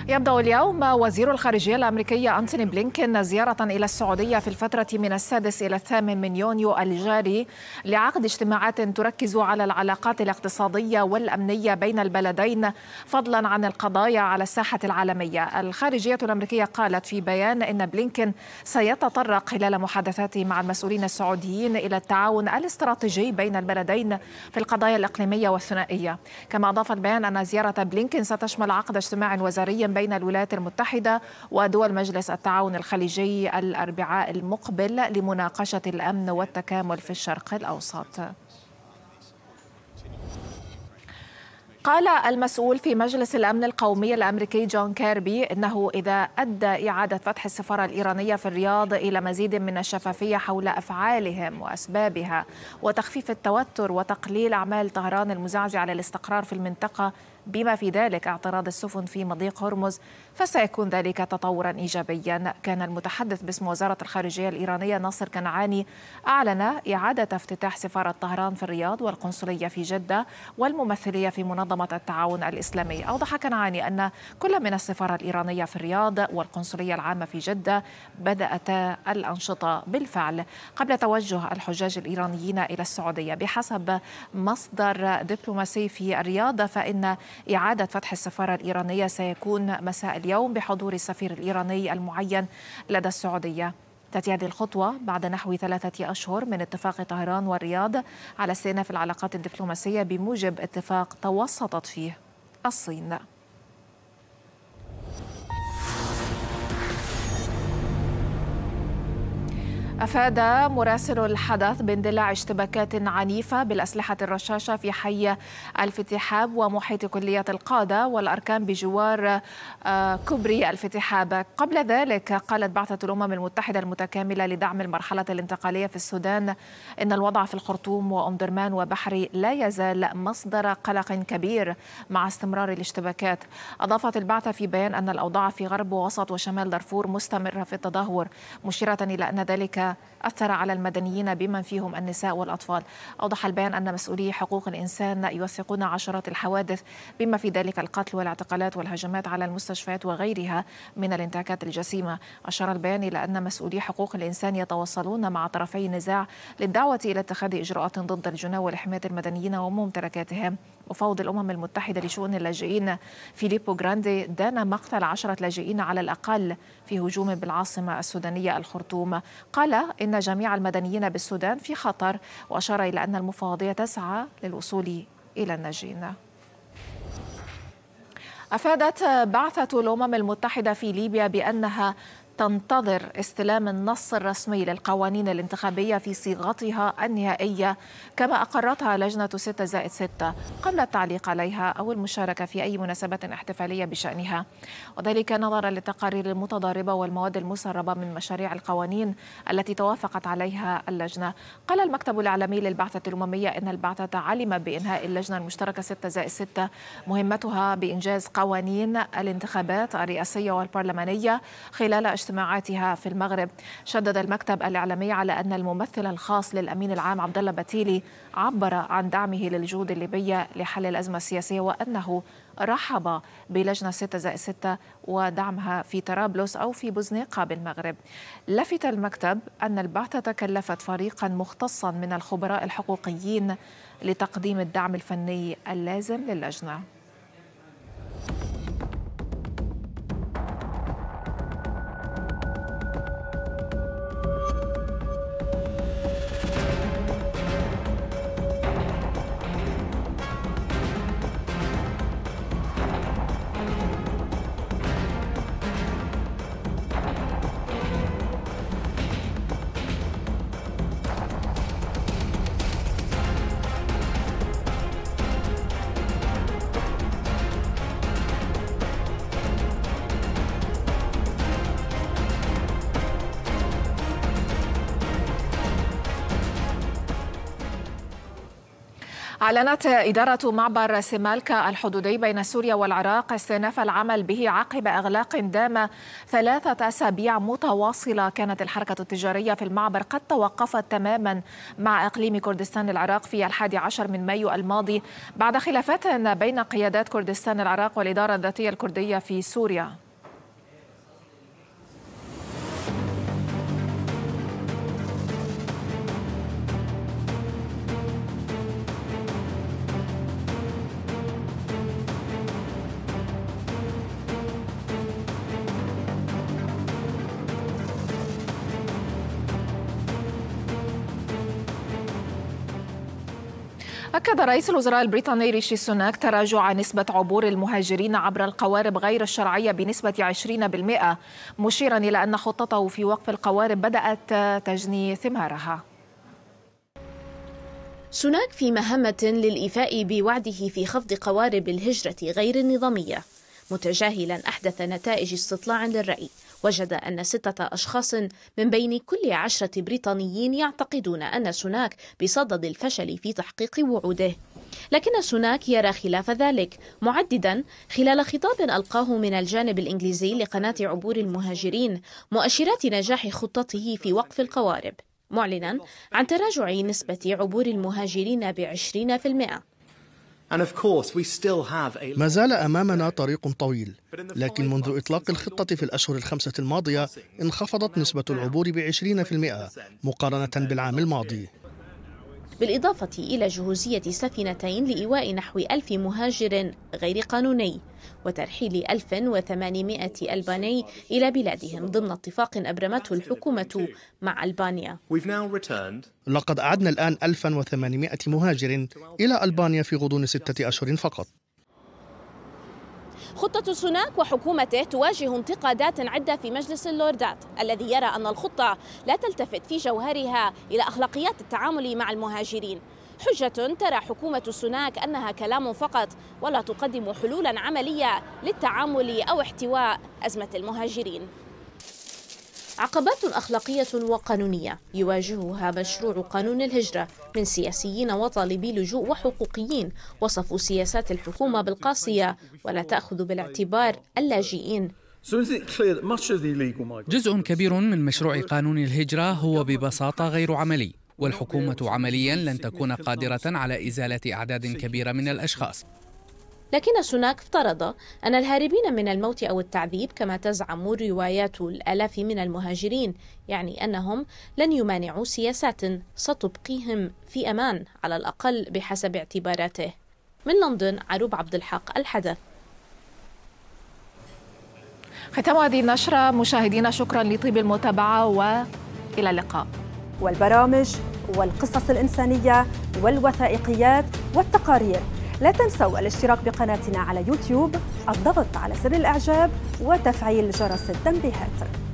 Speaker 1: يبدأ اليوم وزير الخارجية الأمريكي أنتوني بلينكين زيارة إلى السعودية في الفترة من السادس إلى الثامن من يونيو الجاري لعقد اجتماعات تركز على العلاقات الاقتصادية والأمنية بين البلدين فضلا عن القضايا على الساحة العالمية. الخارجية الأمريكية قالت في بيان إن بلينكين سيتطرق خلال محادثاته مع المسؤولين السعوديين إلى التعاون الاستراتيجي بين البلدين في القضايا الإقليمية والثنائية. كما أضاف البيان أن زيارة بلينكين ستشمل عقد اجتماع وزاري بين الولايات المتحدة ودول مجلس التعاون الخليجي الأربعاء المقبل لمناقشة الأمن والتكامل في الشرق الأوسط. قال المسؤول في مجلس الأمن القومي الأمريكي جون كيربي إنه إذا أدى إعادة فتح السفارة الإيرانية في الرياض إلى مزيد من الشفافية حول أفعالهم وأسبابها وتخفيف التوتر وتقليل أعمال طهران المزعزعة للاستقرار في المنطقة بما في ذلك اعتراض السفن في مضيق هرمز فسيكون ذلك تطورا إيجابيا. كان المتحدث باسم وزارة الخارجية الإيرانية ناصر كنعاني أعلن إعادة افتتاح سفارة طهران في الرياض والقنصلية في جدة والممثلية في منظمة التعاون الإسلامي. أوضح كنعاني أن كل من السفارة الإيرانية في الرياض والقنصلية العامة في جدة بدأت الأنشطة بالفعل قبل توجه الحجاج الإيرانيين إلى السعودية. بحسب مصدر دبلوماسي في الرياض فإن إعادة فتح السفارة الإيرانية سيكون مساء اليوم بحضور السفير الإيراني المعين لدى السعودية. تأتي هذه الخطوة بعد نحو ثلاثة أشهر من اتفاق طهران والرياض على استئناف العلاقات الدبلوماسية بموجب اتفاق توسطت فيه الصين. أفاد مراسل الحدث باندلاع اشتباكات عنيفة بالأسلحة الرشاشة في حي الفتحاب ومحيط كلية القادة والأركان بجوار كوبري الفتحاب. قبل ذلك قالت بعثة الأمم المتحدة المتكاملة لدعم المرحلة الانتقالية في السودان إن الوضع في الخرطوم وأم درمان وبحري لا يزال مصدر قلق كبير مع استمرار الاشتباكات. أضافت البعثة في بيان أن الأوضاع في غرب ووسط وشمال دارفور مستمرة في التدهور مشيرة إلى أن ذلك أثر على المدنيين بمن فيهم النساء والأطفال. أوضح البيان أن مسؤولي حقوق الإنسان يوثقون عشرات الحوادث بما في ذلك القتل والاعتقالات والهجمات على المستشفيات وغيرها من الانتهاكات الجسيمة. أشار البيان إلى أن مسؤولي حقوق الإنسان يتواصلون مع طرفي النزاع للدعوة إلى اتخاذ إجراءات ضد الجناة لحماية المدنيين وممتلكاتهم. وفوض الأمم المتحدة لشؤون اللاجئين فيليبو غراندي دان مقتل عشرة لاجئين على الأقل في هجوم بالعاصمة السودانية الخرطوم. قال إن جميع المدنيين بالسودان في خطر وأشار إلى أن المفوضية تسعى للوصول إلى الناجين. أفادت بعثة الأمم المتحدة في ليبيا بأنها تنتظر استلام النص الرسمي للقوانين الانتخابية في صيغتها النهائية كما أقرتها لجنة ستة زائد ستة قبل التعليق عليها أو المشاركة في أي مناسبة احتفالية بشأنها، وذلك نظرا للتقارير المتضاربة والمواد المسربة من مشاريع القوانين التي توافقت عليها اللجنة. قال المكتب الإعلامي للبعثة الأممية إن البعثة علم بإنهاء اللجنة المشتركة ستة زائد ستة مهمتها بإنجاز قوانين الانتخابات الرئاسية والبرلمانية خلال اجتماعاتها في المغرب. شدد المكتب الإعلامي على أن الممثل الخاص للأمين العام عبد الله بتيلي عبر عن دعمه للجهود الليبية لحل الأزمة السياسية وأنه رحب بلجنة ستة زائد ستة ودعمها في طرابلس أو في بوزنيقة بالمغرب. لفت المكتب أن البعثة كلفت فريقا مختصا من الخبراء الحقوقيين لتقديم الدعم الفني اللازم للجنة. أعلنت إدارة معبر سمالكا الحدودي بين سوريا والعراق استئناف العمل به عقب إغلاق دام ثلاثة أسابيع متواصلة. كانت الحركة التجارية في المعبر قد توقفت تماما مع إقليم كردستان العراق في الحادي عشر من مايو الماضي بعد خلافات بين قيادات كردستان العراق والإدارة الذاتية الكردية في سوريا. أكد رئيس الوزراء البريطاني ريشي سوناك تراجع نسبة عبور المهاجرين عبر القوارب غير الشرعية بنسبة عشرين بالمئة، مشيرا إلى أن خطته في وقف القوارب بدأت تجني ثمارها.
Speaker 2: سوناك في مهمة للإيفاء بوعده في خفض قوارب الهجرة غير النظامية، متجاهلا أحدث نتائج استطلاع للرأي وجد أن ستة أشخاص من بين كل عشرة بريطانيين يعتقدون أن سوناك بصدد الفشل في تحقيق وعوده. لكن سوناك يرى خلاف ذلك، معددا خلال خطاب ألقاه من الجانب الإنجليزي لقناة عبور المهاجرين مؤشرات نجاح خطته في وقف القوارب، معلنا عن تراجع نسبة عبور المهاجرين بعشرين في المئة.
Speaker 3: ما زال أمامنا طريق طويل، لكن منذ إطلاق الخطة في الأشهر الخمسة الماضية انخفضت نسبة العبور بعشرين في المئة مقارنة بالعام الماضي.
Speaker 2: بالإضافة إلى جهوزية سفينتين لإيواء نحو ألف مهاجر غير قانوني وترحيل ألف وثمانمائة ألباني إلى بلادهم ضمن اتفاق أبرمته الحكومة مع ألبانيا.
Speaker 3: لقد أعدنا الآن ألف وثمانمائة مهاجر إلى ألبانيا في غضون ستة أشهر فقط.
Speaker 2: خطة سوناك وحكومته تواجه انتقادات عدة في مجلس اللوردات الذي يرى أن الخطة لا تلتفت في جوهرها إلى أخلاقيات التعامل مع المهاجرين، حجة ترى حكومة سوناك أنها كلام فقط ولا تقدم حلولا عملية للتعامل أو احتواء أزمة المهاجرين. عقبات أخلاقية وقانونية يواجهها مشروع قانون الهجرة من سياسيين وطالبي لجوء وحقوقيين وصفوا سياسات الحكومة بالقاسية ولا تأخذ بالاعتبار اللاجئين.
Speaker 4: جزء كبير من مشروع قانون الهجرة هو ببساطة غير عملي، والحكومة عمليا لن تكون قادرة على إزالة أعداد كبيرة من الأشخاص.
Speaker 2: لكن سوناك افترض أن الهاربين من الموت أو التعذيب كما تزعم روايات الآلاف من المهاجرين يعني أنهم لن يمانعوا سياسات ستبقيهم في أمان على الأقل بحسب اعتباراته. من لندن عروب عبد الحق، الحدث.
Speaker 1: ختام هذه النشرة مشاهدينا، شكرا لطيب المتابعة وإلى اللقاء.
Speaker 7: والبرامج والقصص الإنسانية والوثائقيات والتقارير، لا تنسوا الاشتراك بقناتنا على يوتيوب، الضغط على زر الإعجاب وتفعيل جرس التنبيهات.